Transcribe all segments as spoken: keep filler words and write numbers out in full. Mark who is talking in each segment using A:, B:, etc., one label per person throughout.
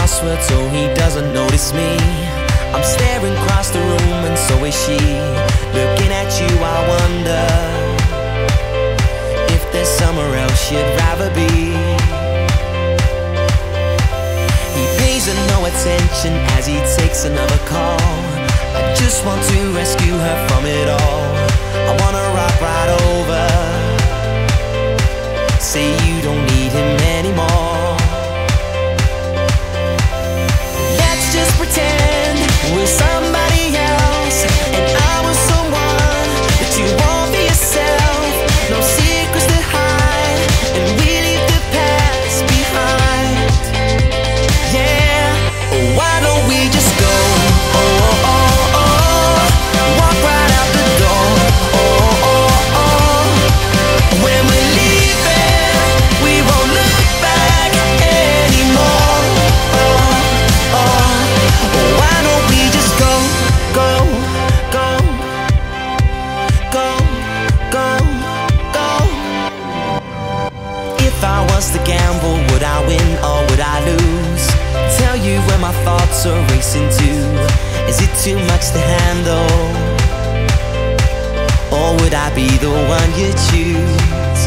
A: password so he doesn't notice me. I'm staring across the room and so is she. Looking at you, I wonder if there's somewhere else you'd rather be. He pays her no attention as he takes another call. I just want to rescue her from it all. I wanna rock right over, say you don't need him anymore. Let's just pretend we're somebody else, and I was someone that you want for yourself. No secrets to hide, and we leave the past behind. Yeah, why don't we just go? Oh, oh, oh, oh. Walk right out the door. Oh, oh, oh. When we're leaving, we won't look back anymore. Oh, oh. Why don't we just go, go, go, go, go, go? If I was to gamble, would I win or would I lose? Tell you where my thoughts are racing to. Is it too much to handle? Or would I be the one you choose?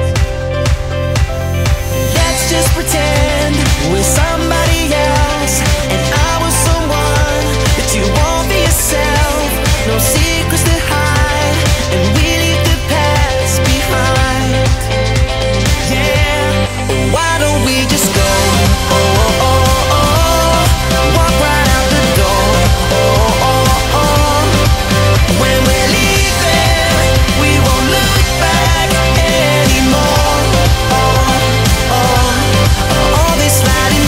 A: Let's just pretend we're somebody else, and I was someone that you want for yourself. No secrets to hide, and we leave the past behind. Yeah, why don't we just go? Oh, oh, oh, oh. Walk right out the door. Oh, oh, oh. When we're leaving, we won't look back anymore. Oh, oh. All these sliding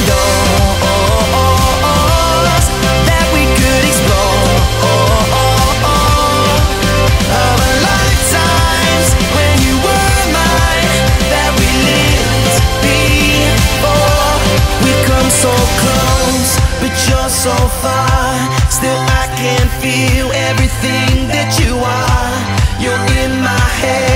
A: doors that we could explore. Oh, oh, oh. Of a lifetimes when you were mine, that we lived before. We've come so close, but you're so far. Still I can feel everything that you are. You're in my head.